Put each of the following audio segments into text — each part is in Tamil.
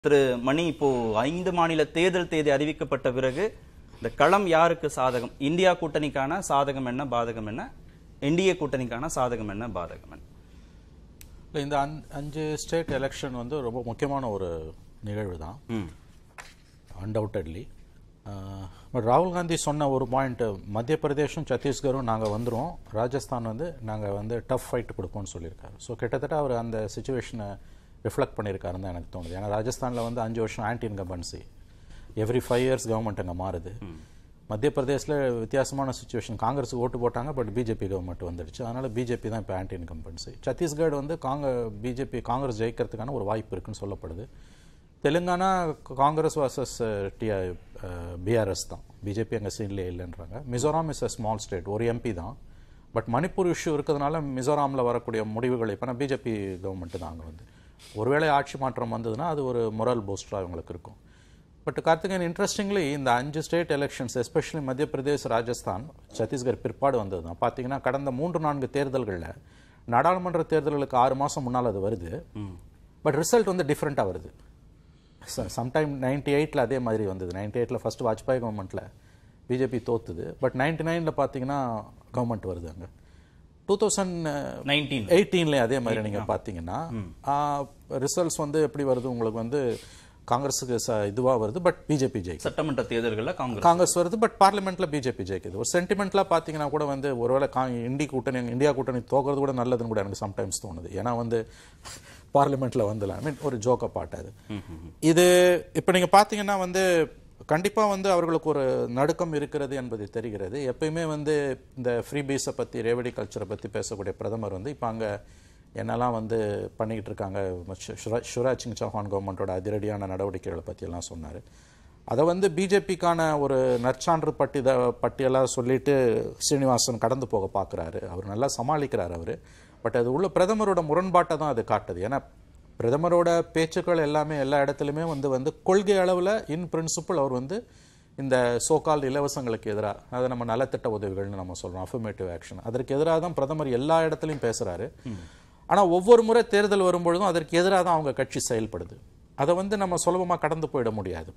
திரு மணி, இப்போ 5 மாநில தேர்தல் தேதி அறிவிக்கப்பட்ட பிறகு இந்த களம் யாருக்கு சாதகம்? இந்தியா கூட்டணிக்கான சாதகம் என்ன, பாதகம் என்ன? என்டிஏ கூட்டணிக்கான சாதகம் என்ன, பாதகம் என்ன? இந்த 5 ஸ்டேட் எலெக்ஷன் வந்து ரொம்ப முக்கியமான ஒரு நிகழ்வு தான், அன்டவுட்டட்லி. பட் ராகுல் காந்தி சொன்ன ஒரு பாயிண்ட், மத்திய பிரதேஷும் சத்தீஸ்கரும் நாங்கள் வந்துடுவோம், ராஜஸ்தான் வந்து நாங்கள் வந்து டஃப் ஃபைட் கொடுப்போம்னு சொல்லியிருக்காரு. ஸோ கிட்டத்தட்ட அவர் அந்த சுச்சுவேஷனை ரிஃப்ளெக்ட் பண்ணியிருக்காருன்னு தான் எனக்கு தோணுது. ஏன்னா ராஜஸ்தானில் வந்து 5 வருஷம் anti incumbency, every 5 years government அங்கே மாறுது. மத்திய பிரதேசில் வித்தியாசமான சுச்சுவேஷன், காங்கிரஸுக்கு ஓட்டு போட்டாங்க, பட் பிஜேபி கவர்மெண்ட் வந்துடுச்சு, அதனால் பிஜேபி தான் இப்போ ஆன்டி இன்கம்பன்சி. சத்தீஸ்கர் வந்து பிஜேபி காங்கிரஸ் ஜெயிக்கிறதுக்கான ஒரு வாய்ப்பு இருக்குன்னு சொல்லப்படுது. தெலுங்கானா காங்கிரஸ் வர்சஸ் பிஆர்எஸ் தான், பிஜேபி அங்கே சீன்லேயே இல்லைன்றாங்க. Mizoram is a small state, ஒரு எம்பி தான். பட் மணிப்பூர் இஷ்யூ இருக்கிறதுனால மிசோராமில் வரக்கூடிய முடிவுகள் இப்போ பிஜேபி கவர்மெண்ட்டு தான் அங்கே வந்து, ஒருவேளை ஆட்சி மாற்றம் வந்ததுன்னா அது ஒரு மொரல் பூஸ்டராக அவங்களுக்கு இருக்கும். பட் கார்த்திகேயன், இன்ட்ரெஸ்டிங்லி இந்த 5 ஸ்டேட் எலெக்ஷன்ஸ், எஸ்பெஷலி மத்திய பிரதேஷ், ராஜஸ்தான், சத்தீஸ்கர் பிற்பாடு வந்தது தான். பார்த்தீங்கன்னா கடந்த 3-4 தேர்தல்களில், நாடாளுமன்ற தேர்தல்களுக்கு 6 மாதம் முன்னால் அது வருது, பட் ரிசல்ட் வந்து டிஃப்ரெண்ட்டாக வருது. சம்டைம் 98ல் அதே மாதிரி வந்தது. 98ல் ஃபர்ஸ்ட் வாஜ்பாய் கவர்மெண்ட்டில் பிஜேபி தோத்துது, பட் 99ல் பார்த்தீங்கன்னா கவர்மெண்ட் வருது. அங்கே 2018 அதே மாதிரி நீங்கள் பார்த்தீங்கன்னா ரிசல்ட்ஸ் வந்து எப்படி வருது உங்களுக்கு வந்து, காங்கிரஸுக்கு இதுவாக வருது, பட் பிஜேபி ஜெயிக்குது. சட்டமன்ற தேர்தல்களில் காங்கிரஸ் வருது, பட் பார்லிமெண்ட்ல பிஜேபி ஜெயிக்குது. ஒரு சென்டிமெண்ட்லாம் பார்த்தீங்கன்னா கூட வந்து ஒருவேளை இந்தியா கூட்டணி தோக்கிறது கூட நல்லதுன்னு கூட எனக்கு சம்டைம்ஸ் தோணுது. ஏன்னா வந்து பார்லிமெண்ட்ல வந்துடலாம், ஐ மீன் ஒரு ஜோக்க பாட்டாது இது. இப்போ நீங்கள் பார்த்தீங்கன்னா வந்து கண்டிப்பாக வந்து அவர்களுக்கு ஒரு நடுக்கம் இருக்கிறது என்பது தெரிகிறது. எப்பயுமே வந்து இந்த ஃப்ரீ பீஸை பற்றி, ரேவடி கல்ச்சரை பற்றி பேசக்கூடிய பிரதமர் வந்து இப்போ அங்கே என்னெல்லாம் வந்து பண்ணிக்கிட்டு இருக்காங்க, சிவராஜ் சிங் சௌஹான் கவர்மெண்ட்டோட அதிரடியான நடவடிக்கைகளை பற்றியெல்லாம் சொன்னார். அதை வந்து பிஜேபிக்கான ஒரு நற்சான்று பட்டியலாக சொல்லிட்டு ஸ்ரீனிவாசன் கடந்து போக பார்க்குறாரு. அவர் நல்லா சமாளிக்கிறார் அவர். பட் அது உள்ள பிரதமரோட முரண்பாட்டை தான் அது காட்டுது. ஏன்னா பிரதமரோட பேச்சுக்கள் எல்லாமே எல்லா இடத்துலையுமே வந்து கொள்கை அளவில் இன் பிரின்சிபிள் அவர் வந்து இந்த சோகால் இலவசங்களுக்கு எதிராக, அதை நம்ம நலத்திட்ட உதவிகள்னு நம்ம சொல்கிறோம், அஃபர்மேட்டிவ் ஆக்ஷன், அதற்கு எதிராக தான் பிரதமர் எல்லா இடத்துலையும் பேசுகிறாரு. ஆனால் ஒவ்வொரு முறை தேர்தல் வரும்பொழுதும் அதற்கு எதிராக தான் அவங்க கட்சி செயல்படுது. அதை வந்து நம்ம சுலபமாக கடந்து போயிட முடியாது.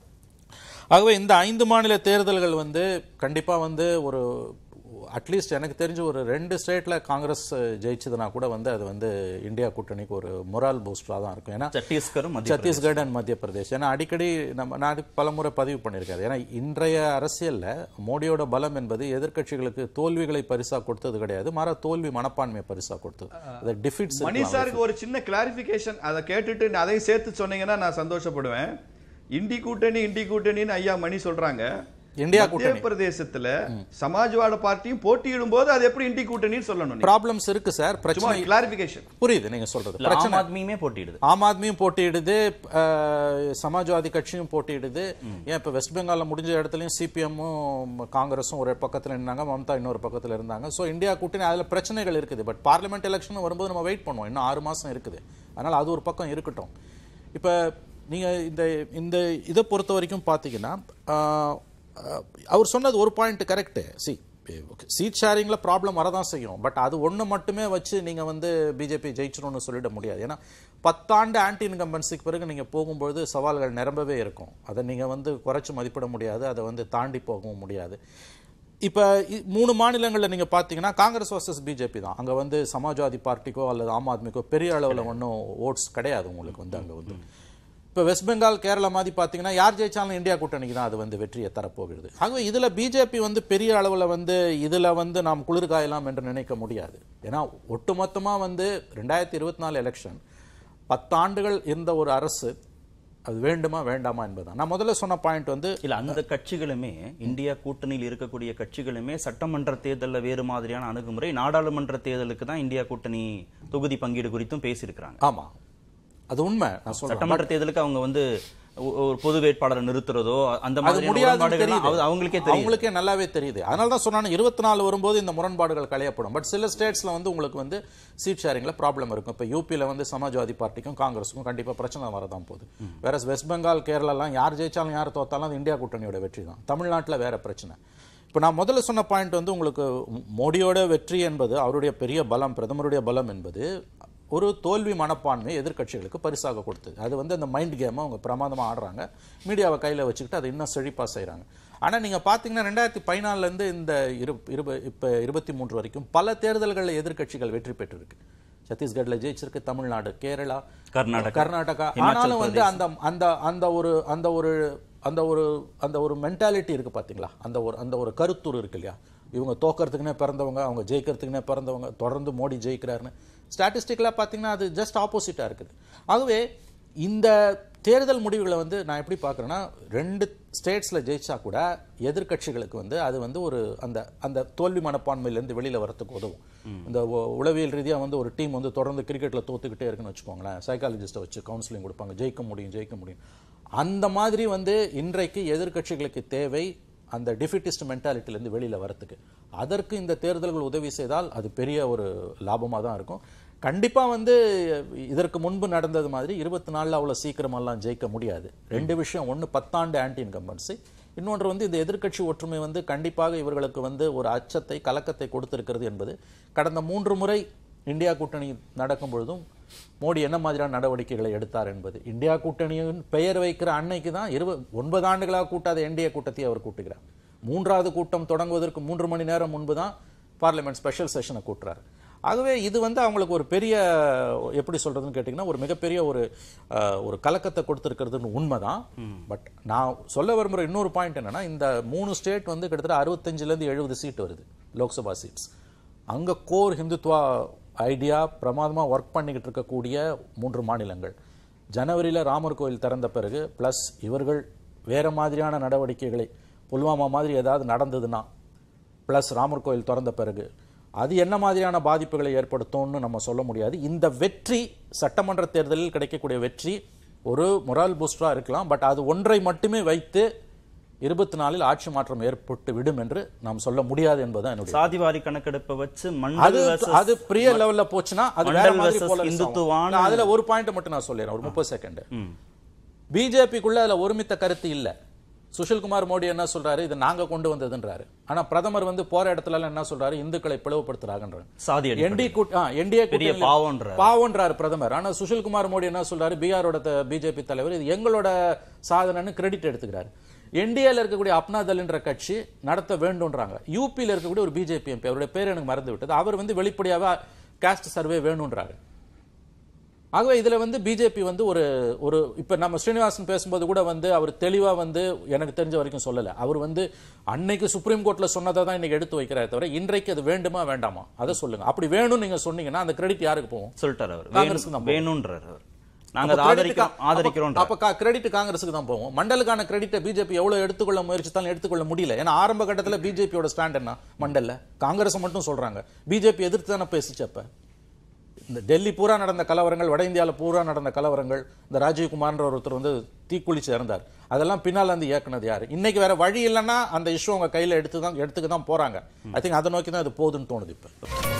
ஆகவே இந்த 5 மாநில தேர்தல்கள் வந்து கண்டிப்பாக வந்து ஒரு அட்லீஸ்ட் எனக்கு தெரிஞ்சு ஒரு 2 ஸ்டேட்டில் காங்கிரஸ் ஜெயிச்சதுனா கூட வந்து அது வந்து இந்தியா கூட்டணிக்கு ஒரு மொரால் பூஸ்டராக தான் இருக்கும். ஏன்னா சத்தீஸ்கர் அண்ட் மத்திய பிரதேஷ், ஏன்னா அடிக்கடி நான் பல முறை பதிவு பண்ணியிருக்காரு. ஏன்னா இன்றைய அரசியலில் மோடியோட பலம் என்பது எதிர்க்கட்சிகளுக்கு தோல்விகளை பரிசா கொடுத்தது கிடையாது, மாறா தோல்வி மனப்பான்மையை பரிசா கொடுத்தது. டிஃபிட்ஸ். மணி சாருக்கு ஒரு சின்ன கிளாரிபிகேஷன், அதை கேட்டுட்டு அதையும் சேர்த்து சொன்னீங்கன்னா நான் சந்தோஷப்படுவேன். இண்டி கூட்டணின்னு ஐயா மணி சொல்றாங்க. இந்தியா கூட்டணி பிரதேசத்துல சமாஜ்வாடி பார்ட்டியும் போட்டியிடும் போது அது எப்படி இண்டி கூட்டணின்னு சொல்லணும்? ப்ராப்ளம்ஸ் இருக்கு சார், பிரச்சனை. கிளாரிபிகேஷன் புரியுது நீங்க சொல்றது. ஆம் ஆத்மியுமே போட்டியிடுது, ஆம் ஆத்மியும் போட்டியிடுது, சமாஜ்வாதி கட்சியும் போட்டியிடுது. ஏன் இப்ப வெஸ்ட் பெங்கால்ல முடிஞ்ச இடத்துலயும் சிபிஎம்மும் காங்கிரஸும் ஒரு பக்கத்துல இருந்தாங்க, மம்தா இன்னொரு பக்கத்துல இருந்தாங்க. சோ இந்தியா கூட்டணி அதுல பிரச்சனைகள் இருக்குது. பட் பார்லிமெண்ட் எலெக்ஷன் வரும்போது நம்ம வெயிட் பண்ணுவோம், இன்னும் 6 மாசம் இருக்குது. அதனால அது ஒரு பக்கம் இருக்கட்டும். இப்ப நீங்க இந்த இதை பொறுத்த வரைக்கும் பாத்தீங்கன்னா அவர் சொன்னது ஒரு பாயிண்ட் கரெக்ட். சீட் ஷேரிங்ல ப்ராப்ளம் வரதான் செய்யும், பட் அது ஒன்று மட்டுமே வச்சு நீங்க வந்து பிஜேபி ஜெயிச்சிடும்னு சொல்லிட முடியாது. ஏன்னா 10 ஆண்டு ஆன்டி இன்கம்பன்சிக்கு பிறகு நீங்க போகும்போது சவால்கள் நிரம்பவே இருக்கும். அதை நீங்க வந்து குறைச்சு மதிப்பிட முடியாது, அதை வந்து தாண்டி போகவும் முடியாது. இப்போ 3 மாநிலங்களில் நீங்கள் பார்த்தீங்கன்னா காங்கிரஸ் வர்சஸ் பிஜேபி தான். அங்கே வந்து சமாஜ்வாதி பார்ட்டிக்கோ அல்லது ஆம் ஆத்மிக்கோ பெரிய அளவில் ஒன்றும் ஓட்ஸ் கிடையாது உங்களுக்கு வந்து அங்கே வந்து. இப்போ வெஸ்ட் பெங்கால், கேரளா மாதிரி பார்த்தீங்கன்னா யார் ஜெயிச்சாலும் இந்தியா கூட்டணிக்கு தான் அது வந்து வெற்றியை தரப்போகிறது. ஆகவே இதில் பிஜேபி வந்து பெரிய அளவில் வந்து இதில் வந்து நாம் குளிர்காயலாம் என்று நினைக்க முடியாது. ஏன்னா ஒட்டுமொத்தமாக வந்து 2024 எலெக்ஷன் 10 ஆண்டுகள் இருந்த ஒரு அரசு, அது வேண்டுமா வேண்டாமா என்பதுதான். நான் முதல்ல சொன்ன பாயிண்ட் வந்து இல்ல, அந்த கட்சிகளுமே, இந்தியா கூட்டணியில் இருக்கக்கூடிய கட்சிகளுமே சட்டமன்ற தேர்தலில் வேறு மாதிரியான அணுகுமுறை, நாடாளுமன்ற தேர்தலுக்கு தான் இந்தியா கூட்டணி தொகுதி பங்கீடு குறித்தும் பேசியிருக்கிறாங்க. ஆமா, அது உண்மை. நான் சொல்றேன், சட்டமன்ற தேர்தலுக்கு அவங்க வந்து ஒரு பொது வேட்பாளரை நிறுத்துறதோ அந்த மாதிரி அவங்களுக்கே நல்லாவே தெரியுது. அதனால தான் சொன்னாங்க 24 வரும்போது இந்த முரண்பாடுகள் களையப்படும். பட் சில ஸ்டேட்ஸ்ல வந்து உங்களுக்கு வந்து சீட் ஷேரிங்ல ப்ராப்ளம் இருக்கும். இப்போ யூபியில் வந்து சமாஜ்வாதி பார்ட்டிக்கும் காங்கிரஸுக்கும் கண்டிப்பா பிரச்சனை வரதான் போகுது. வேற வெஸ்ட் பெங்கால், கேரளாலாம் யார் ஜெயிச்சாலும் யார் தோத்தாலும் அது இந்தியா கூட்டணியோட வெற்றி தான். தமிழ்நாட்டில் வேற பிரச்சனை. இப்போ நான் முதல்ல சொன்ன பாயிண்ட் வந்து உங்களுக்கு மோடியோட வெற்றி என்பது, அவருடைய பெரிய பலம், பிரதமருடைய பலம் என்பது ஒரு தோல்வி மனப்பான்மை எதிர்க்கட்சிகளுக்கு பரிசாக கொடுத்தது. அது வந்து அந்த மைண்ட் கேமை அவங்க பிரமாதமாக ஆடுறாங்க, மீடியாவை கையில் வச்சுக்கிட்டு அதை இன்னும் செழிப்பாக செய்கிறாங்க. ஆனால் நீங்கள் பார்த்தீங்கன்னா 2014 இந்த இப்போ 23 வரைக்கும் பல தேர்தல்களில் எதிர்க்கட்சிகள் வெற்றி பெற்றிருக்கு. சத்தீஸ்கட்ல ஜெயிச்சிருக்கு, தமிழ்நாடு, கேரளா, கர்நாடகா. ஆனாலும் வந்து அந்த ஒரு மென்டாலிட்டி இருக்கு பாத்தீங்களா, அந்த ஒரு கருத்துரு இருக்கு இல்லையா, இவங்க தோக்கிறதுக்குனே பிறந்தவங்க, அவங்க ஜெயிக்கிறதுக்குனே பிறந்தவங்க, தொடர்ந்து மோடி ஜெயிக்கிறாருன்னு ஸ்டாட்டிஸ்டிக்கலாக பார்த்தீங்கன்னா அது ஜஸ்ட் ஆப்போசிட்டாக இருக்குது. ஆகவே இந்த தேர்தல் முடிவுகளை வந்து நான் எப்படி பார்க்குறேன்னா, 2 ஸ்டேட்ஸில் ஜெயிச்சா கூட எதிர்க்கட்சிகளுக்கு வந்து அது வந்து ஒரு அந்த தோல்வி மனப்பான்மையிலேருந்து வெளியில் வரத்துக்கு உதவும். இந்த உளவியல் ரீதியாக வந்து ஒரு டீம் வந்து தொடர்ந்து கிரிக்கெட்டில் தோத்துக்கிட்டே இருக்குன்னு வச்சுக்கோங்களேன், சைக்காலஜிஸ்ட்டை வச்சு கவுன்சிலிங் கொடுப்பாங்க, ஜெயிக்க முடியும். அந்த மாதிரி வந்து இன்றைக்கு எதிர்க்கட்சிகளுக்கு தேவை அந்த டிஃபிட்டிஸ்ட் மென்டாலிட்டிலேருந்து வெளியில் வரத்துக்கு. அதற்கு இந்த தேர்தல்கள் உதவி செய்தால் அது பெரிய ஒரு லாபமாக தான் இருக்கும். கண்டிப்பாக வந்து இதற்கு முன்பு நடந்தது மாதிரி 24 அவ்வளோ சீக்கிரமெல்லாம் ஜெயிக்க முடியாது. 2 விஷயம், ஒன்று 10 ஆண்டு ஆன்டி இன்கம்பன்சி, இன்னொன்று வந்து இந்த எதிர்க்கட்சி ஒற்றுமை வந்து கண்டிப்பாக இவர்களுக்கு வந்து ஒரு அச்சத்தை, கலக்கத்தை கொடுத்திருக்கிறது என்பது கடந்த 3 முறை இந்தியா கூட்டணி நடக்கும் பொழுதும் மோடி என்ன மாதிரியான நடவடிக்கைகளை எடுத்தார் என்பது. இந்தியா கூட்டணியின் பெயர் வைக்கிற அன்னைக்கு தான் 9 ஆண்டுகளாக கூட்டாத என்டிஏ கூட்டத்தை அவர் கூட்டுகிறார். 3வது கூட்டம் தொடங்குவதற்கு 3 மணி நேரம் முன்பு தான் பார்லிமெண்ட் ஸ்பெஷல் செஷனை கூட்டுறாரு. ஆகவே இது வந்து அவங்களுக்கு ஒரு பெரிய, எப்படி சொல்றதுன்னு கேட்டிங்கன்னா, ஒரு மிகப்பெரிய ஒரு கலக்கத்தை கொடுத்திருக்கிறதுன்னு உண்மைதான். பட் நான் சொல்ல விரும்புகிற இன்னொரு பாயிண்ட் என்னன்னா, இந்த 3 ஸ்டேட் வந்து கிட்டத்தட்ட 65லேருந்து 70 சீட் வருது லோக்சபா சீட்ஸ். அங்கே கோர் ஹிந்துத்வா ஐடியா பிரமாதமாக ஒர்க் பண்ணிக்கிட்டு இருக்கக்கூடிய 3 மாநிலங்கள். ஜனவரியில் ராமர் கோயில் திறந்த பிறகு ப்ளஸ் இவர்கள் வேறு மாதிரியான நடவடிக்கைகளை, புல்வாமா மாதிரி ஏதாவது நடந்ததுன்னா, ப்ளஸ் ராமர் கோயில் திறந்த பிறகு அது என்ன மாதிரியான பாதிப்புகளை ஏற்படுத்தும்னு நம்ம சொல்ல முடியாது. இந்த வெற்றி, சட்டமன்ற தேர்தலில் கிடைக்கக்கூடிய வெற்றி ஒரு மொரால் பூஸ்டராக இருக்கலாம். பட் அது ஒன்றை மட்டுமே வைத்து 24 ஆட்சி மாற்றம் ஏற்பட்டு விடும் என்று நாம் சொல்ல முடியாது என்பதுதான் என்னுடைய. சாதிவாரி கணக்கெடுப்பை வச்சு அது பெரிய லெவல்ல போச்சுன்னா அது வேற மாதிரி போல. அதுல ஒரு பாயிண்ட் மட்டும் நான் சொல்லிடுறேன், ஒரு 30 செகண்ட். பிஜேபிக்குள்ள அதுல ஒருமித்த கருத்து இல்ல. சுஷில்குமார் மோடி என்ன சொல்றாரு, இது நாங்க கொண்டு வந்ததுன்றாரு. ஆனா பிரதமர் வந்து போற இடத்துல என்ன சொல்றாரு, இந்துக்களை பிளவுபடுத்துறாங்கன்றாரு. என்டிஏ பாவம்ன்றாரு பிரதமர். ஆனா சுஷில்குமார் மோடி என்ன சொல்றாரு, பீகாரோட பிஜேபி தலைவர், இது எங்களோட சாதனைன்னு கிரெடிட் எடுத்துக்கிறாரு. என்டிஏல இருக்கக்கூடிய அப்னா தள்ன்ற கட்சி நடத்த வேண்டும்ன்றாங்க. யூபியில் இருக்கக்கூடிய ஒரு பிஜேபி எம்பி, அவருடைய பேர் எனக்கு மறந்து விட்டது, அவர் வந்து வெளிப்படையாக காஸ்ட் சர்வே வேணும்ன்றாங்க. ஆகவே இதுல வந்து பிஜேபி வந்து ஒரு இப்ப நம்ம ஸ்ரீனிவாசன் பேசும்போது கூட வந்து அவர் தெளிவா வந்து எனக்கு தெரிஞ்ச வரைக்கும் சொல்லல. அவர் வந்து அன்னைக்கு சுப்ரீம் கோர்ட்ல சொன்னதை தான் இன்னைக்கு எடுத்து வைக்கிறாரே தவிர இன்றைக்கு அது வேண்டுமா வேண்டாமா அதை சொல்லுங்க. அப்படி வேணும்னு நீங்க சொன்னீங்கன்னா அந்த கிரெடிட் யாருக்கு போகும்? சொல்லிட்டாரு அவர், காங்கிரஸுக்கு தான் வேணும்ன்றார் அவர். நாங்க ஆதரிக்கிறோம். அப்ப கிரெடிட் காங்கிரஸுக்கு தான் போவோம். மண்டலுக்கான கிரெடிட்டை பிஜேபி எவ்வளவு எடுத்துக்கொள்ள முயற்சித்தாலும் எடுத்துக்கொள்ள முடியல. ஏன்னா ஆரம்ப கட்டத்துல பிஜேபியோட ஸ்டாண்ட் என்ன, மண்டல்ல காங்கிரஸ் மட்டும் சொல்றாங்க, பிஜேபி எதிர்த்து தானே பேசிச்சு. அப்ப இந்த டெல்லி பூரா நடந்த கலவரங்கள், வட இந்தியாவில் பூரா நடந்த கலவரங்கள், இந்த ராஜீவ்குமார்ன்ற ஒருத்தர் வந்து தீக்குளிச்சு இறந்தார், அதெல்லாம் பின்னால் வந்து இயக்குனது யாரு? இன்னைக்கு வேற வழி இல்லைன்னா அந்த இஷ்யூ அவங்க கையில எடுத்துக்க தான் போறாங்க. ஐ திங்க் அதை நோக்கி தான் இது போகுதுன்னு தோணுது இப்ப.